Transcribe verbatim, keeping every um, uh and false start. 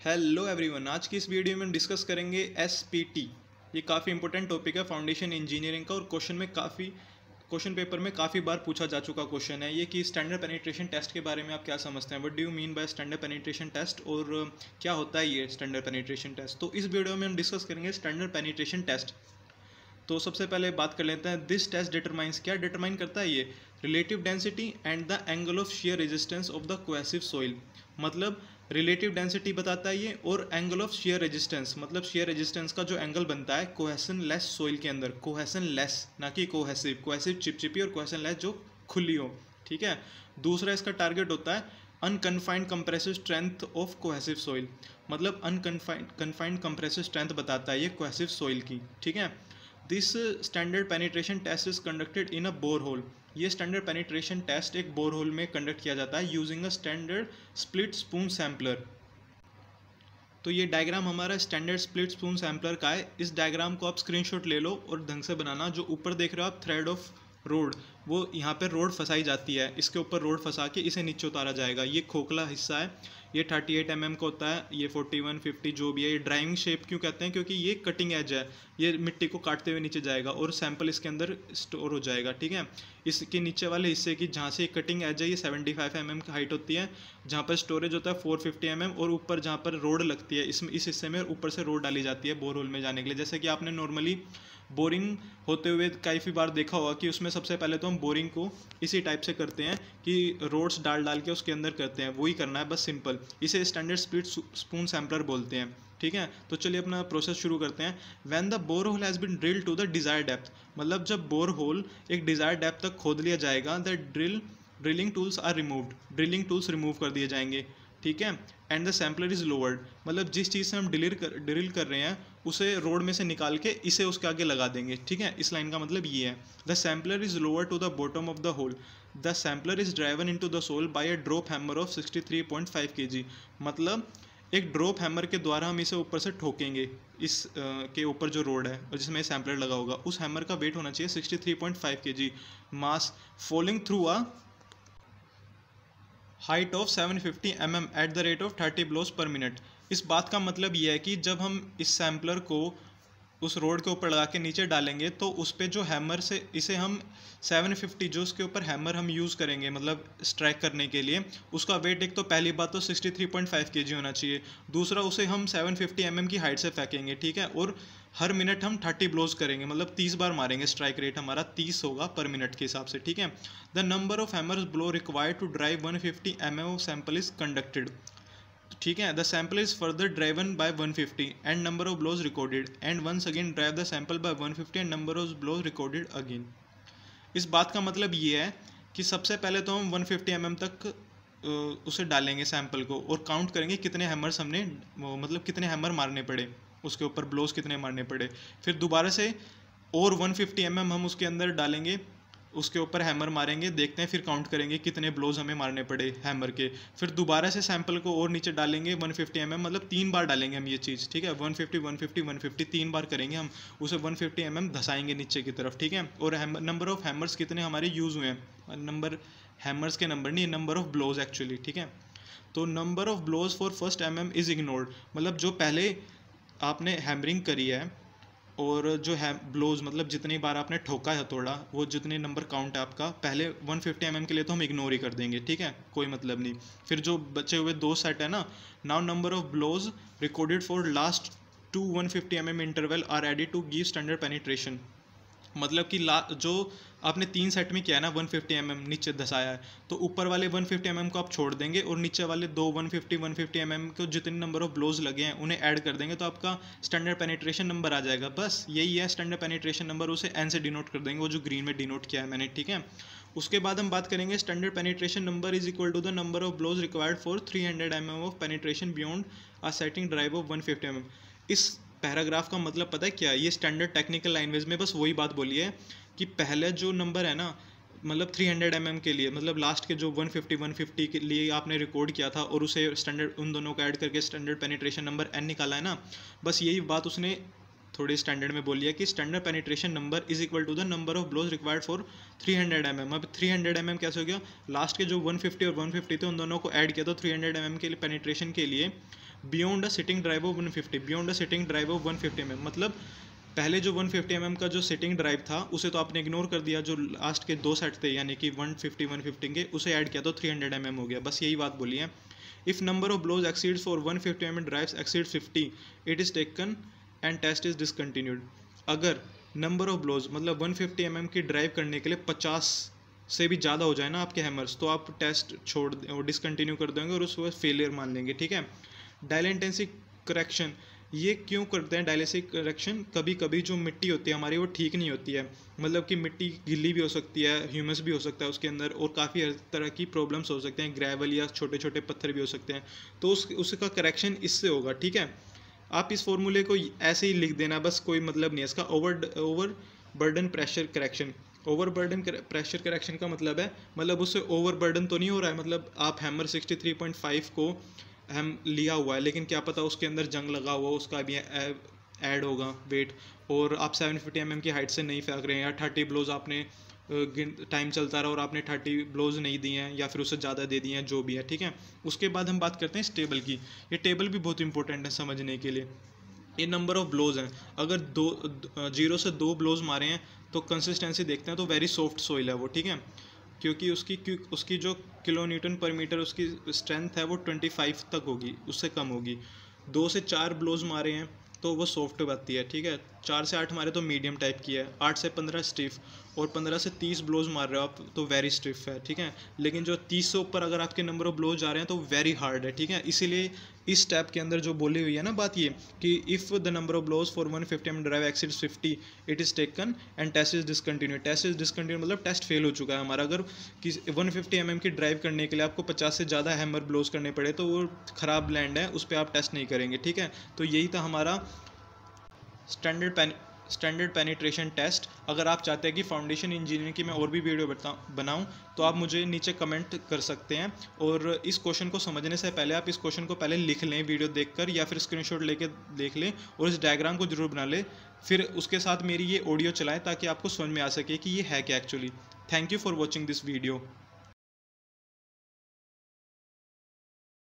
Hello everyone, आज की इस वीडियो में हम डिस्कस करेंगे एस पी टी। ये काफ़ी इंपॉर्टेंट टॉपिक है फाउंडेशन इंजीनियरिंग का और क्वेश्चन में काफ़ी क्वेश्चन पेपर में काफ़ी बार पूछा जा चुका क्वेश्चन है ये कि स्टैंडर्ड पेनिट्रेशन टेस्ट के बारे में आप क्या समझते हैं। What do you mean by standard penetration test और क्या होता है ये स्टैंडर्ड पेनिट्रेशन टेस्ट। तो इस वीडियो में हम डिस्कस करेंगे स्टैंडर्ड पेनिट्रेशन टेस्ट। तो सबसे पहले बात कर लेते हैं दिस टेस्ट डिटरमाइंस, क्या डिटरमाइन करता है ये relative density and the angle of shear resistance of the cohesive soil. मतलब रिलेटिव डेंसिटी बताता है ये और एंगल ऑफ शेयर रेजिस्टेंस, मतलब शेयर रेजिस्टेंस का जो एंगल बनता है कोहेसन लेस सॉइल के अंदर, कोहेसन लेस ना कि कोहेसिव, कोहेसिव चिपचिपी और कोहेसन लेस जो खुली हो। ठीक है। दूसरा इसका टारगेट होता है unconfined compressive strength of cohesive soil, मतलब अनकन्फाइंड कन्फाइंड कंप्रेसिव स्ट्रेंथ बताता है ये कोहेसिव सॉइल की। ठीक है। This standard penetration test is conducted in a bore hole. ये स्टैंडर्ड पेनिट्रेशन टेस्ट एक बोर होल में कंडक्ट किया जाता है using a standard split spoon sampler. तो ये डायग्राम हमारा स्टैंडर्ड स्प्लिट स्पून सैम्पलर का है। इस डायग्राम को आप स्क्रीनशॉट ले लो और ढंग से बनाना। जो ऊपर देख रहे हो आप थ्रेड ऑफ रोड, वो यहाँ पे रोड फंसाई जाती है, इसके ऊपर रोड फंसा के इसे नीचे उतारा जाएगा। ये खोखला हिस्सा है, ये अड़तीस एम एम का होता है, ये इकतालीस पचास जो भी है। ये ड्राइविंग शेप क्यों कहते हैं, क्योंकि ये कटिंग एज है, ये मिट्टी को काटते हुए नीचे जाएगा और सैंपल इसके अंदर स्टोर हो जाएगा। ठीक है। इसके नीचे वाले हिस्से की जहाँ से कटिंग एज है ये पचहत्तर एम एम की हाइट होती है, जहाँ पर स्टोरेज होता है चार सौ पचास एम एम, और ऊपर जहाँ पर रोड लगती है इसमें इस हिस्से में ऊपर से रोड डाली जाती है बोर होल में जाने के लिए। जैसे कि आपने नॉर्मली बोरिंग होते हुए काफ़ी बार देखा होगा कि उसमें सबसे पहले तो हम बोरिंग को इसी टाइप से करते हैं कि रोड्स डाल डाल के उसके अंदर करते हैं, वही करना है बस सिंपल। इसे स्टैंडर्ड स्प्लिट स्पून सैम्पलर बोलते हैं। ठीक है। तो चलिए अपना प्रोसेस शुरू करते हैं। When the bore hole has been drilled to the desired depth, मतलब जब बोर होल एक डिजायर्ड डेप्थ तक खोद लिया जाएगा, the drill drilling tools are removed, drilling tools remove कर दिए जाएंगे। ठीक है। And the sampler is lowered, मतलब जिस चीज़ से हम ड्रिल कर ड्रिल कर रहे हैं उसे रोड में से निकाल के इसे उसके आगे लगा देंगे। ठीक है। इस लाइन का मतलब ये है the sampler is lower to the bottom of the hole, the sampler is driven into the soil by a drop hammer of sixty three point five KG. मतलब एक ड्रॉप हैमर के द्वारा हम इसे ऊपर से ठोकेंगे, इस आ, के ऊपर जो रोड है और जिसमें सैम्पलर लगा होगा उस हैमर का वेट होना चाहिए sixty three point five KG, mass falling through a height of seven fifty M M at the rate of thirty blows per minute. इस बात का मतलब यह है कि जब हम इस सैम्पलर को उस रोड के ऊपर लगा के नीचे डालेंगे तो उस पर जो हैमर से इसे हम सेवन फिफ्टी जो उसके ऊपर हैमर हम यूज़ करेंगे मतलब स्ट्राइक करने के लिए, उसका वेट एक तो पहली बात तो sixty three point five KG होना चाहिए, दूसरा उसे हम सेवन फिफ्टी एम एम की हाइट से फेंकेंगे। ठीक है। और हर मिनट हम थर्टी ब्लोज करेंगे, मतलब तीस बार मारेंगे, स्ट्राइक रेट हमारा तीस होगा पर मिनट के हिसाब से। ठीक है। The number of hammers blow required to drive one fifty M M of sample is conducted. ठीक है। The sample is further driven by one fifty and number of blows recorded and once again drive the sample by one fifty and number of blows recorded again. इस बात का मतलब ये है कि सबसे पहले तो हम वन फिफ्टी एम एम तक उसे डालेंगे सैम्पल को और काउंट करेंगे कितने हैमर्स हमने, मतलब कितने हैमर मारने पड़े उसके ऊपर, ब्लोज कितने मारने पड़े। फिर दोबारा से और वन फिफ्टी एम एम हम उसके अंदर डालेंगे, उसके ऊपर हैमर मारेंगे, देखते हैं, फिर काउंट करेंगे कितने ब्लोज हमें मारने पड़े हैमर के। फिर दोबारा से सैंपल को और नीचे डालेंगे वन फिफ्टी एम एम, मतलब तीन बार डालेंगे हम ये चीज़। ठीक है। One fifty one fifty one fifty तीन बार करेंगे हम, उसे वन फिफ्टी एम एम धसाएंगे नीचे की तरफ। ठीक है। और नंबर ऑफ हैमर्स कितने हमारे यूज़ हुए हैं, नंबर हैमर्स के नंबर नहीं, नंबर ऑफ ब्लोज एक्चुअली। ठीक है। तो number of blows for first M M is ignored, मतलब जो पहले आपने हैमरिंग करी है और जो है ब्लोज, मतलब जितनी बार आपने ठोका है हथौड़ा, वो जितने नंबर काउंट है आपका पहले वन फिफ्टी एम एम के लिए तो हम इग्नोर ही कर देंगे। ठीक है। कोई मतलब नहीं। फिर जो बचे हुए दो सेट है ना, now number of blows recorded for last two one fifty M M interval are added to give standard penetration. मतलब कि ला जो आपने तीन सेट में किया है ना वन फिफ्टी एम एम नीचे धसाया है, तो ऊपर वाले वन फिफ्टी एम एम को आप छोड़ देंगे और नीचे वाले दो one fifty one fifty M M को जितने नंबर ऑफ ब्लोज लगे हैं उन्हें ऐड कर देंगे, तो आपका स्टैंडर्ड पेनिट्रेशन नंबर आ जाएगा। बस यही है स्टैंडर्ड पेनिट्रेशन नंबर, उसे एन से डिनोट कर देंगे, वो जो ग्रीन में डिनोट किया है मैंने। ठीक है। उसके बाद हम बात करेंगे standard penetration number is equal to the number of blows required for three hundred M M of penetration beyond a setting drive of one fifty M M. इस पैराग्राफ का मतलब पता है क्या, ये स्टैंडर्ड टेक्निकल लैंग्वेज में बस वही बात बोली है कि पहले जो नंबर है ना, मतलब थ्री हंड्रेड एम एम के लिए, मतलब लास्ट के जो वन फिफ्टी वन फिफ्टी के लिए आपने रिकॉर्ड किया था और उसे स्टैंडर्ड उन दोनों को ऐड करके स्टैंडर्ड पेनिट्रेशन नंबर एन निकाला है ना, बस यही बात उसने थोड़ी स्टैंडर्ड में बोल लिया कि standard penetration number is equal to the number of blows required for three hundred M M. अब थ्री हंड्रेड एम एम कैसे हो गया, लास्ट के जो वन फिफ्टी और वन फिफ्टी थे उन दोनों को ऐड किया तो थ्री हंड्रेड एम एम के लिए पेनिट्रेशन के लिए beyond a sitting drive of one fifty, beyond a sitting drive of one fifty M M. मतलब पहले जो वन फिफ्टी एम एम का जो सिटिंग ड्राइव था उसे तो आपने इग्नोर कर दिया, जो लास्ट के दो सेट थे यानी कि वन फिफ्टी वन फिफ्टी के उसे ऐड किया तो थ्री हंड्रेड एम एम हो गया। बस यही बात बोली है। If number of blows exceeds for one fifty M M drives exceeds fifty it is taken and test is discontinued. अगर नंबर ऑफ ब्लोज मतलब वन फिफ्टी एम एम की ड्राइव करने के लिए पचास से भी ज़्यादा हो जाए ना आपके हैमर्स, तो आप टेस्ट छोड़ और डिसकंटिन्यू कर देंगे और उसको फेलियर मान लेंगे, ठीक है। डायलेंटेंसी करेक्शन, ये क्यों करते हैं डायलेंटेंसी करेक्शन, कभी कभी जो मिट्टी होती है हमारी वो ठीक नहीं होती है, मतलब कि मिट्टी गिल्ली भी हो सकती है, ह्यूमस भी हो सकता है उसके अंदर, और काफ़ी हर तरह की प्रॉब्लम्स हो सकते हैं, ग्रेवल या छोटे छोटे पत्थर भी हो सकते हैं, तो उस उसका करेक्शन इससे होगा, ठीक है। आप इस फॉर्मूले को ऐसे ही लिख देना, बस कोई मतलब नहीं है इसका। Over over burden pressure correction, over burden pressure correction का मतलब है, मतलब उससे ओवर बर्डन तो नहीं हो रहा है, मतलब आप hammer sixty three point five को हम लिया हुआ है लेकिन क्या पता उसके अंदर जंग लगा हुआ उसका भी ऐड होगा वेट, और आप सेवन फिफ्टी एम एम की हाइट से नहीं फेंक रहे हैं, या थर्टी ब्लोज आपने टाइम चलता रहा और आपने थर्टी ब्लोज नहीं दिए हैं या फिर उससे ज़्यादा दे दिए हैं, जो भी है, ठीक है। उसके बाद हम बात करते हैं इस टेबल की। ये टेबल भी बहुत इंपॉर्टेंट है समझने के लिए। ये नंबर ऑफ ब्लोज हैं, अगर दो जीरो से दो ब्लोज मारे हैं तो कंसिस्टेंसी देखते हैं तो वेरी सॉफ्ट सोइल है वो, ठीक है, क्योंकि उसकी उसकी जो किलो न्यूटन पर मीटर उसकी स्ट्रेंथ है वो ट्वेंटी फाइव तक होगी, उससे कम होगी। दो से चार ब्लोज मारे हैं तो वो सॉफ्ट बनती है, ठीक है। चार से आठ मारे तो मीडियम टाइप की है, आठ से पंद्रह स्टिफ, और पंद्रह से तीस ब्लोज मार रहे हो आप तो वेरी स्टिफ है, ठीक है। लेकिन जो तीस से ऊपर अगर आपके नंबर ऑफ ब्लोज जा रहे हैं तो वेरी हार्ड है, ठीक है। इसीलिए इस स्टेप के अंदर जो बोली हुई है ना बात, ये कि if the number of blows for one fifty M drive exceeds fifty it is taken and test is discontinue. Test is discontinue मतलब टेस्ट फेल हो चुका है हमारा। अगर किसी वन फिफ्टी एम एम की ड्राइव करने के लिए आपको पचास से ज़्यादा हैमर ब्लोज करने पड़े तो वो ख़राब लैंड है, उस पर आप टेस्ट नहीं करेंगे, ठीक है। तो यही था हमारा standard pen standard penetration test. अगर आप चाहते हैं कि फाउंडेशन इंजीनियरिंग की मैं और भी वीडियो बनाऊं तो आप मुझे नीचे कमेंट कर सकते हैं, और इस क्वेश्चन को समझने से पहले आप इस क्वेश्चन को पहले लिख लें वीडियो देखकर, या फिर स्क्रीनशॉट लेके देख लें और इस डायग्राम को जरूर बना लें, फिर उसके साथ मेरी ये ऑडियो चलाएं ताकि आपको समझ में आ सके कि ये है क्या actually. Thank you for watching this video.